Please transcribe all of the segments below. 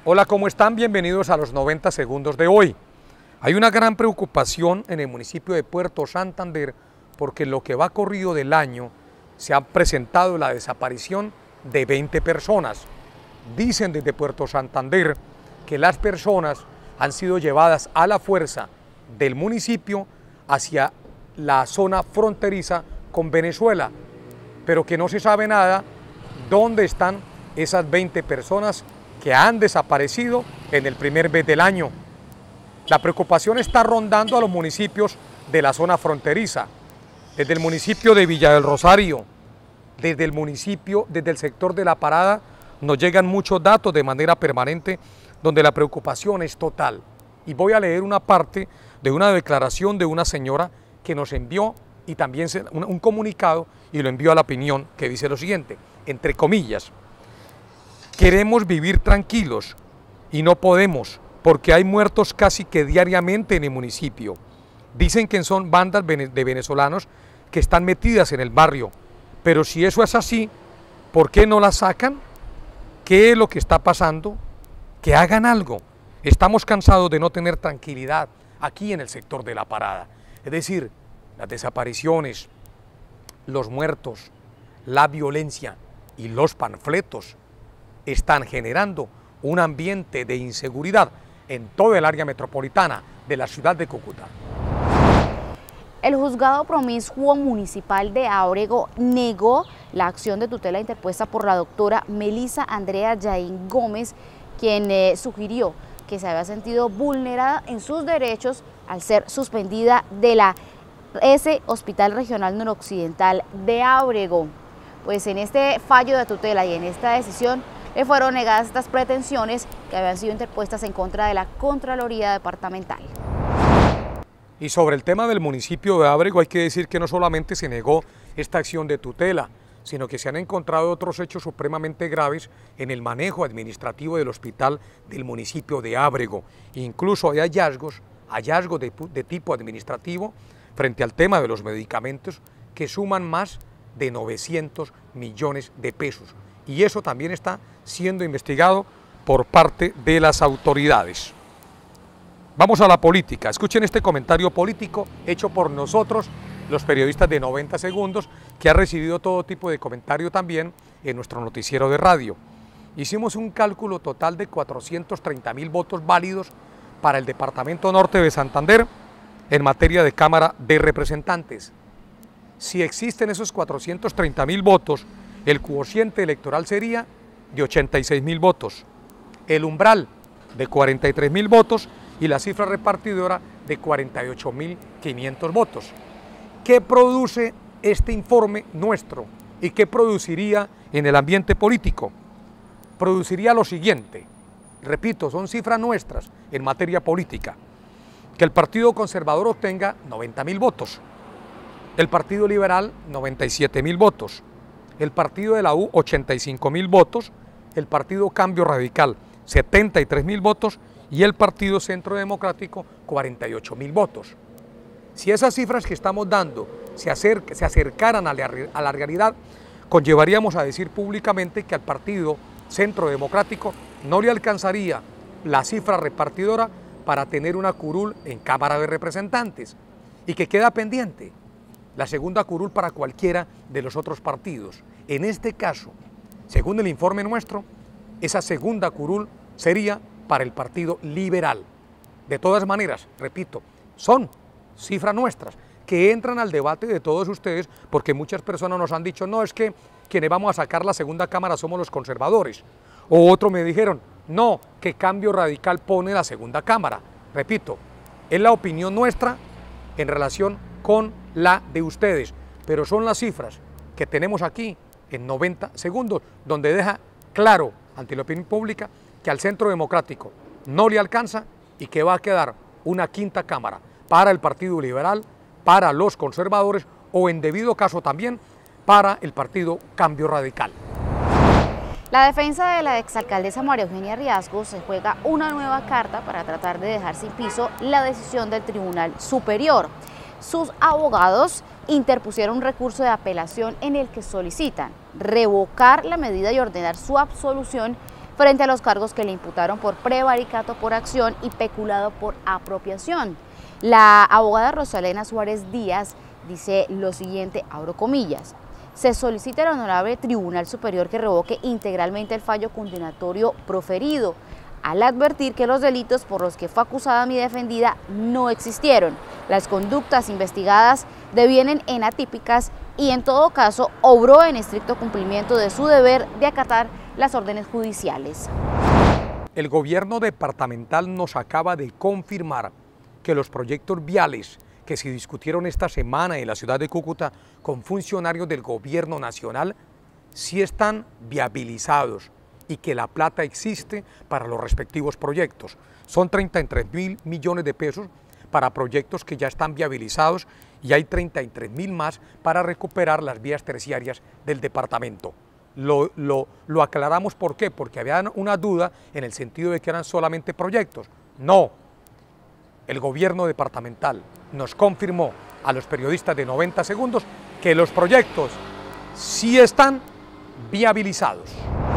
Hola, ¿cómo están? Bienvenidos a los 90 segundos de hoy. Hay una gran preocupación en el municipio de Puerto Santander porque en lo que va corrido del año se ha presentado la desaparición de 20 personas. Dicen desde Puerto Santander que las personas han sido llevadas a la fuerza del municipio hacia la zona fronteriza con Venezuela, pero que no se sabe nada dónde están esas 20 personas que han desaparecido en el primer mes del año. La preocupación está rondando a los municipios de la zona fronteriza, desde el municipio de Villa del Rosario, desde el sector de La Parada, nos llegan muchos datos de manera permanente donde la preocupación es total. Y voy a leer una parte de una declaración de una señora que nos envió y también un comunicado y lo envió a La Opinión, que dice lo siguiente, entre comillas: queremos vivir tranquilos y no podemos porque hay muertos casi que diariamente en el municipio. Dicen que son bandas de venezolanos que están metidas en el barrio, pero si eso es así, ¿por qué no las sacan? ¿Qué es lo que está pasando? Que hagan algo. Estamos cansados de no tener tranquilidad aquí en el sector de La Parada. Es decir, las desapariciones, los muertos, la violencia y los panfletos están generando un ambiente de inseguridad en todo el área metropolitana de la ciudad de Cúcuta. El juzgado promiscuo municipal de Ábrego negó la acción de tutela interpuesta por la doctora Melissa Andrea Yain Gómez, quien sugirió que se había sentido vulnerada en sus derechos al ser suspendida de la Hospital Regional Noroccidental de Ábrego. Pues en este fallo de tutela y en esta decisión le fueron negadas estas pretensiones que habían sido interpuestas en contra de la Contraloría Departamental. Y sobre el tema del municipio de Ábrego hay que decir que no solamente se negó esta acción de tutela, sino que se han encontrado otros hechos supremamente graves en el manejo administrativo del hospital del municipio de Ábrego. Incluso hay hallazgos de tipo administrativo frente al tema de los medicamentos que suman más de 900 millones de pesos. Y eso también está siendo investigado por parte de las autoridades. Vamos a la política. Escuchen este comentario político hecho por nosotros, los periodistas de 90 segundos, que ha recibido todo tipo de comentario también en nuestro noticiero de radio. Hicimos un cálculo total de 430.000 votos válidos para el departamento norte de Santander en materia de Cámara de Representantes. Si existen esos 430.000 votos, el cociente electoral sería de 86.000 votos, el umbral de 43.000 votos y la cifra repartidora de 48.500 votos. ¿Qué produce este informe nuestro y qué produciría en el ambiente político? Produciría lo siguiente, repito, son cifras nuestras en materia política: que el Partido Conservador obtenga 90.000 votos, el Partido Liberal 97.000 votos, el Partido de la U 85.000 votos, el Partido Cambio Radical 73.000 votos y el Partido Centro Democrático 48.000 votos. Si esas cifras que estamos dando se acercaran a la realidad, conllevaríamos a decir públicamente que al Partido Centro Democrático no le alcanzaría la cifra repartidora para tener una curul en Cámara de Representantes y que queda pendiente la segunda curul para cualquiera de los otros partidos. En este caso, según el informe nuestro, esa segunda curul sería para el Partido Liberal. De todas maneras, repito, son cifras nuestras que entran al debate de todos ustedes, porque muchas personas nos han dicho: no, es que quienes vamos a sacar la segunda cámara somos los conservadores. O otros me dijeron: no, que Cambio Radical pone la segunda cámara. Repito, es la opinión nuestra en relación con la de ustedes, pero son las cifras que tenemos aquí en 90 segundos, donde deja claro ante la opinión pública que al Centro Democrático no le alcanza y que va a quedar una quinta cámara para el Partido Liberal, para los conservadores o en debido caso también para el Partido Cambio Radical. La defensa de la exalcaldesa María Eugenia Riascos se juega una nueva carta para tratar de dejar sin piso la decisión del Tribunal Superior. Sus abogados interpusieron un recurso de apelación en el que solicitan revocar la medida y ordenar su absolución frente a los cargos que le imputaron por prevaricato por acción y peculado por apropiación. La abogada Rosalena Suárez Díaz dice lo siguiente, abro comillas: se solicita al Honorable Tribunal Superior que revoque integralmente el fallo condenatorio proferido, al advertir que los delitos por los que fue acusada mi defendida no existieron. Las conductas investigadas devienen en atípicas y en todo caso obró en estricto cumplimiento de su deber de acatar las órdenes judiciales. El gobierno departamental nos acaba de confirmar que los proyectos viales que se discutieron esta semana en la ciudad de Cúcuta con funcionarios del gobierno nacional sí están viabilizados y que la plata existe para los respectivos proyectos. Son 33.000 millones de pesos para proyectos que ya están viabilizados y hay 33.000 más para recuperar las vías terciarias del departamento. Lo aclaramos, ¿por qué? Porque había una duda en el sentido de que eran solamente proyectos. No, el gobierno departamental nos confirmó a los periodistas de 90 segundos que los proyectos sí están viabilizados.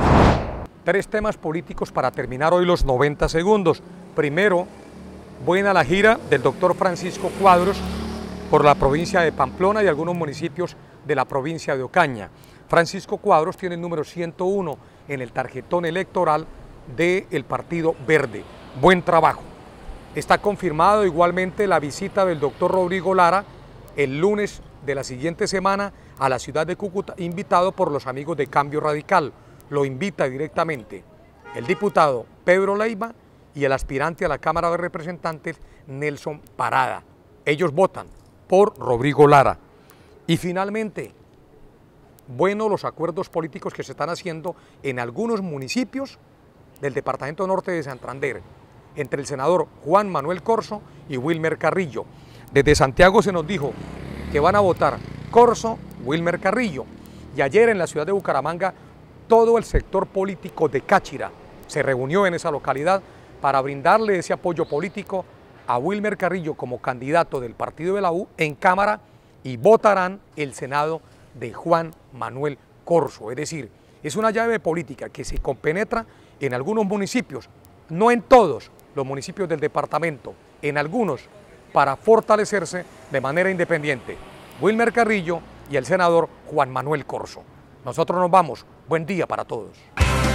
3 temas políticos para terminar hoy los 90 segundos. Primero, buena la gira del doctor Francisco Cuadros por la provincia de Pamplona y algunos municipios de la provincia de Ocaña. Francisco Cuadros tiene el número 101 en el tarjetón electoral del Partido Verde. Buen trabajo. Está confirmado igualmente la visita del doctor Rodrigo Lara el lunes de la siguiente semana a la ciudad de Cúcuta, invitado por los amigos de Cambio Radical. Lo invita directamente el diputado Pedro Leiva y el aspirante a la Cámara de Representantes Nelson Parada. Ellos votan por Rodrigo Lara. Y finalmente, bueno, los acuerdos políticos que se están haciendo en algunos municipios del departamento norte de Santander, entre el senador Juan Manuel Corzo y Wilmer Carrillo. Desde Santiago se nos dijo que van a votar Corzo, Wilmer Carrillo. Y ayer en la ciudad de Bucaramanga, todo el sector político de Cáchira se reunió en esa localidad para brindarle ese apoyo político a Wilmer Carrillo como candidato del partido de la U en Cámara y votarán el Senado de Juan Manuel Corzo. Es decir, es una llave política que se compenetra en algunos municipios, no en todos los municipios del departamento, en algunos para fortalecerse de manera independiente. Wilmer Carrillo y el senador Juan Manuel Corzo. Nosotros nos vamos. Buen día para todos.